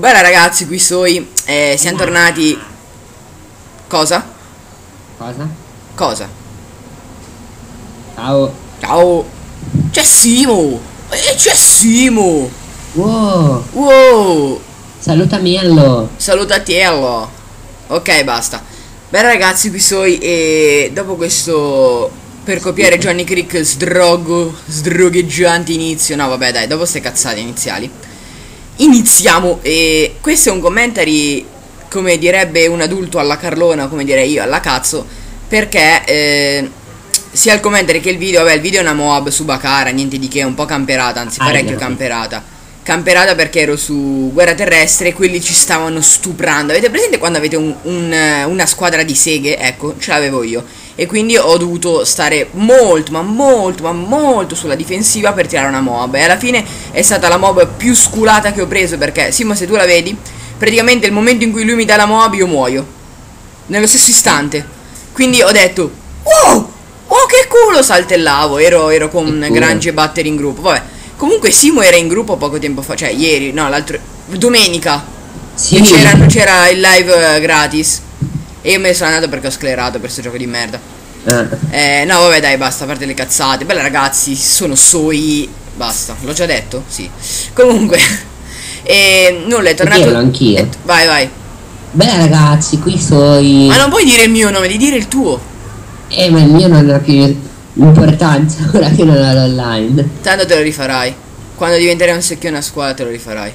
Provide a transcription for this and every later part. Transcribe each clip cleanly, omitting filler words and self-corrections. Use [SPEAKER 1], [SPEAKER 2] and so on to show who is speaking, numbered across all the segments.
[SPEAKER 1] Bella ragazzi, qui Soi, siamo tornati. Cosa?
[SPEAKER 2] Cosa?
[SPEAKER 1] Cosa?
[SPEAKER 2] Ciao.
[SPEAKER 1] Ciao. C'è Simo. C'è Simo.
[SPEAKER 2] Wow.
[SPEAKER 1] Wow.
[SPEAKER 2] Saluta Miello.
[SPEAKER 1] Salutatiello. Ok, basta. Beh ragazzi, qui Soi, e dopo questo, per copiare Johnny Crick, sdrogheggiante inizio. No vabbè dai, dopo ste cazzate iniziali iniziamo. E questo è un commentary, come direbbe un adulto, alla Carlona, come direi io alla cazzo. Perché sia il commentary che il video, vabbè, il video è una Moab su Bakara, niente di che, un po' camperata, anzi parecchio camperata. Camperata perché ero su Guerra Terrestre e quelli ci stavano stuprando. Avete presente quando avete una squadra di seghe? Ecco, ce l'avevo io. E quindi ho dovuto stare molto, ma molto sulla difensiva per tirare una Moab. E alla fine è stata la Moab più sculata che ho preso, perché, Simo, se tu la vedi, praticamente il momento in cui lui mi dà la Moab io muoio. Nello stesso istante. Quindi ho detto, wow, oh che culo, saltellavo. Ero con Grange e Batter in gruppo, vabbè. Comunque Simo era in gruppo poco tempo fa, cioè ieri, no, l'altro, domenica.
[SPEAKER 2] Sì.
[SPEAKER 1] C'era il live gratis. E io me ne sono andato perché ho sclerato per questo gioco di merda. No vabbè dai, basta, a parte le cazzate. Bella ragazzi, sono Soi. Basta, l'ho già detto? Sì. Comunque e nulla, è tornato.
[SPEAKER 2] Dirlo anch'io.
[SPEAKER 1] Vai.
[SPEAKER 2] Beh ragazzi, qui Soi.
[SPEAKER 1] Ma non puoi dire il mio nome, devi dire il tuo.
[SPEAKER 2] Ma il mio non ha più importanza ora che non ho l'online.
[SPEAKER 1] Tanto te lo rifarai. Quando diventerai un secchione a scuola te lo rifarai.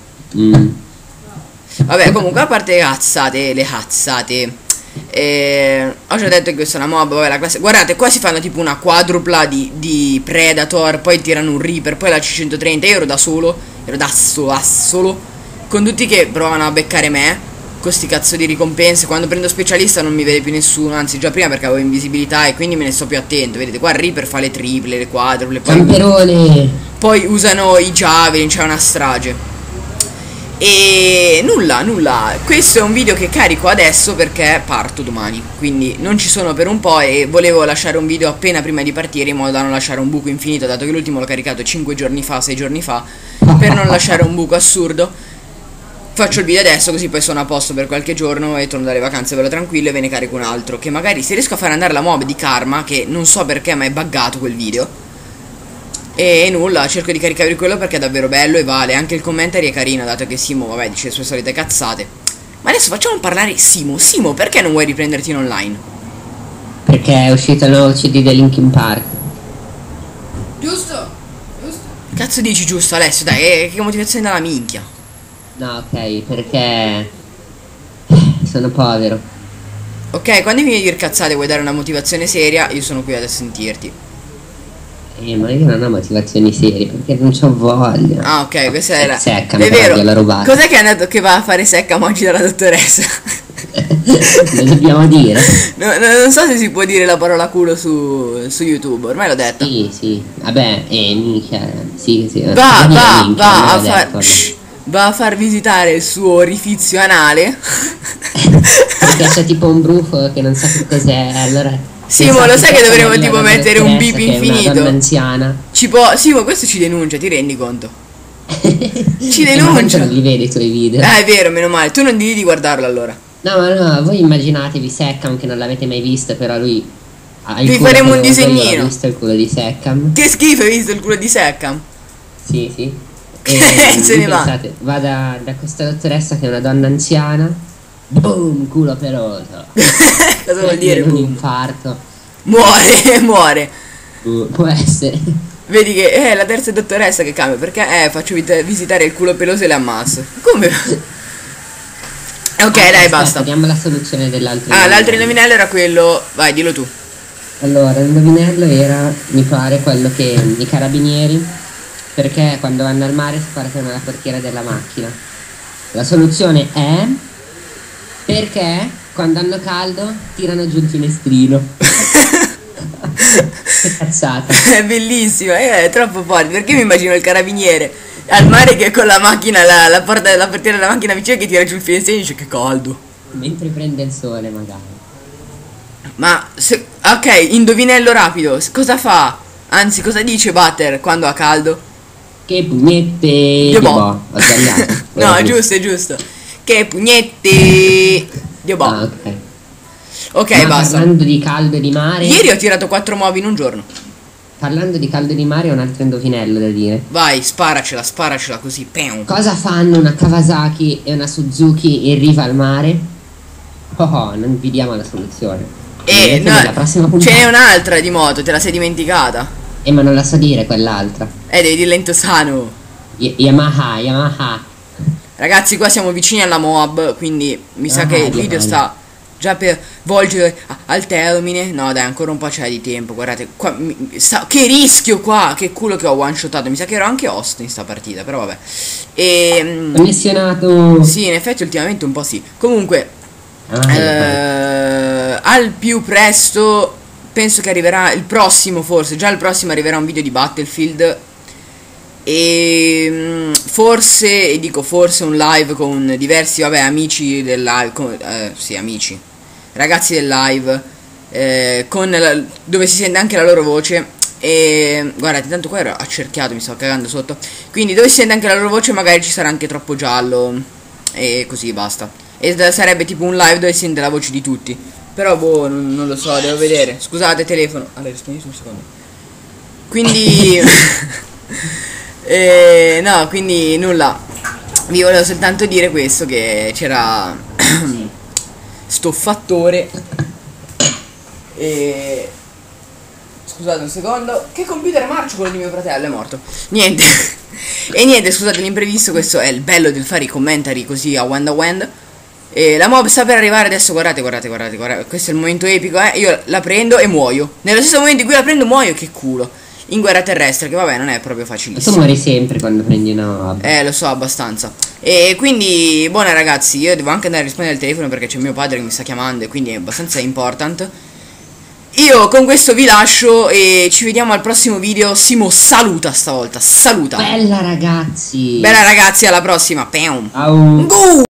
[SPEAKER 1] Vabbè, comunque, a parte le cazzate, ho già detto che questa è una mob, vabbè, la classe. Guardate, qua si fanno tipo una quadrupla di Predator, poi tirano un Reaper, poi la C130. Io ero da solo, con tutti che provavano a beccare me, con sti cazzo di ricompense. Quando prendo specialista non mi vede più nessuno, anzi già prima perché avevo invisibilità e quindi me ne sto più attento. Vedete, qua il Reaper fa le triple, le quadruple, poi usano i javelin, c'è una strage. E nulla, questo è un video che carico adesso perché parto domani, quindi non ci sono per un po' e volevo lasciare un video appena prima di partire in modo da non lasciare un buco infinito, dato che l'ultimo l'ho caricato 5 giorni fa, 6 giorni fa, per non lasciare un buco assurdo. Faccio il video adesso così poi sono a posto per qualche giorno e torno dalle vacanze bello tranquillo e ve ne carico un altro, che magari se riesco a fare andare la mob di Karma, che non so perché ma è buggato quel video. E nulla, cerco di caricare quello perché è davvero bello e vale. Anche il commentary è carino, dato che Simo, vabbè, dice le sue solite cazzate. Ma adesso facciamo parlare Simo. Simo, perché non vuoi riprenderti in online?
[SPEAKER 2] Perché è uscito il nuovo CD del Linkin Park.
[SPEAKER 1] Giusto. Cazzo dici giusto, Alessio, dai, che motivazione dalla minchia.
[SPEAKER 2] No, ok, perché sono povero.
[SPEAKER 1] Ok, quando mi vieni a dire cazzate vuoi dare una motivazione seria, io sono qui ad sentirti.
[SPEAKER 2] Ma io non ho motivazioni serie perché non c'ho voglia.
[SPEAKER 1] Ah, ok, questa è la
[SPEAKER 2] secca,
[SPEAKER 1] è vero.
[SPEAKER 2] La rubata.
[SPEAKER 1] Cos'è che è andato che va a fare secca oggi dalla dottoressa?
[SPEAKER 2] Lo dobbiamo dire.
[SPEAKER 1] Non so se si può dire la parola culo su YouTube, ormai l'ho detto.
[SPEAKER 2] Sì. Vabbè, mica. Sì.
[SPEAKER 1] Va a far visitare il suo orifizio anale.
[SPEAKER 2] Perché c'è tipo un brufo che non sa che cos'è, allora.
[SPEAKER 1] Simo, lo sai che dovremmo tipo mettere un bip infinito?
[SPEAKER 2] Anziana.
[SPEAKER 1] Simo, questo ci denuncia, ti rendi conto? Ci
[SPEAKER 2] denuncia.
[SPEAKER 1] denuncia.
[SPEAKER 2] Non li vedi i tuoi video.
[SPEAKER 1] È vero, meno male. Tu non devi di guardarlo allora.
[SPEAKER 2] No, voi immaginatevi Seckham che non l'avete mai visto, però lui
[SPEAKER 1] vi faremo un disegnino.
[SPEAKER 2] Ho visto il culo di Seckham.
[SPEAKER 1] Che schifo, hai visto il culo di Seckham?
[SPEAKER 2] Sì.
[SPEAKER 1] E se ne
[SPEAKER 2] pensate, va da questa dottoressa che è una donna anziana. Boom, culo peloso.
[SPEAKER 1] Cosa vuol dire?
[SPEAKER 2] Un infarto.
[SPEAKER 1] Muore.
[SPEAKER 2] Può essere.
[SPEAKER 1] Vedi che è la terza dottoressa che cambia, perché faccio visitare il culo peloso e le ammazzo. Come? Ok, dai, basta.
[SPEAKER 2] Vediamo la soluzione dell'altro.
[SPEAKER 1] L'altro indovinello era quello. Vai, dillo tu.
[SPEAKER 2] Allora, l'indovinello era, mi pare, quello che i carabinieri, perché quando vanno al mare sparano la portiera della macchina. La soluzione è perché quando hanno caldo tirano giù il finestrino. Che cazzata. È
[SPEAKER 1] bellissimo, è troppo forte. Perché mi immagino il carabiniere al mare che con la macchina, la portiera della macchina vicina che tira giù il finestrino e dice che caldo.
[SPEAKER 2] Mentre prende il sole magari.
[SPEAKER 1] Ma ok, indovinello rapido. Cosa fa? Anzi, cosa dice Butter quando ha caldo?
[SPEAKER 2] Che pugnette.
[SPEAKER 1] Dio boh.
[SPEAKER 2] Ho sbagliato.
[SPEAKER 1] No, è giusto, è giusto. Che pugnette. Dio boh.
[SPEAKER 2] Ah, ok.
[SPEAKER 1] Ok,
[SPEAKER 2] Ma
[SPEAKER 1] basta.
[SPEAKER 2] parlando di caldo e di mare.
[SPEAKER 1] Ieri ho tirato 4 mob in un giorno.
[SPEAKER 2] Parlando di caldo e di mare, ho un altro indovinello da dire.
[SPEAKER 1] Vai, sparacela così. Peum.
[SPEAKER 2] Cosa fanno una Kawasaki e una Suzuki in riva al mare? Oh, non vi diamo la soluzione.
[SPEAKER 1] No,
[SPEAKER 2] nella prossima puntata.
[SPEAKER 1] ce n'è un'altra di moto, te la sei dimenticata.
[SPEAKER 2] Ma non la so dire quell'altra.
[SPEAKER 1] Devi dirla in toscano.
[SPEAKER 2] Yamaha.
[SPEAKER 1] Ragazzi, qua siamo vicini alla Moab, quindi mi sa che il video sta già per volgere al termine. No dai, ancora un po' c'è di tempo. Guardate qua, che rischio qua. Che culo che ho one shotato. Mi sa che ero anche host in sta partita, però vabbè.
[SPEAKER 2] Commissionato.
[SPEAKER 1] Sì, in effetti ultimamente un po' sì. Comunque al più presto, penso che arriverà il prossimo, forse già il prossimo arriverà un video di Battlefield. E forse, dico forse, un live con diversi, vabbè, amici del live, sì, amici, ragazzi del live, dove si sente anche la loro voce. E guardate, tanto qua ero accerchiato, mi sto cagando sotto. Quindi dove si sente anche la loro voce, magari ci sarà anche troppo giallo. E così basta. E sarebbe tipo un live dove si sente la voce di tutti. Però boh, non lo so, devo vedere. Scusate, telefono. Allora, rispondi un secondo. Quindi no, quindi nulla. Vi volevo soltanto dire questo, che c'era sto fattore. E scusate un secondo. Che computer marcio, quello di mio fratello, è morto. Niente. E niente, scusate l'imprevisto. Questo è il bello del fare i commentari così a wand. E la mob sta per arrivare adesso. Guardate. Questo è il momento epico, io la prendo e muoio. Nello stesso momento in cui la prendo muoio. Che culo. In guerra terrestre, che vabbè non è proprio facilissimo.
[SPEAKER 2] Tu muori sempre quando prendi una mob.
[SPEAKER 1] Lo so, abbastanza. E quindi, buona ragazzi, io devo anche andare a rispondere al telefono perché c'è mio padre che mi sta chiamando, e quindi è abbastanza important. Io con questo vi lascio e ci vediamo al prossimo video. Simo saluta stavolta, saluta.
[SPEAKER 2] Bella ragazzi.
[SPEAKER 1] Bella ragazzi, alla prossima.
[SPEAKER 2] Ciao.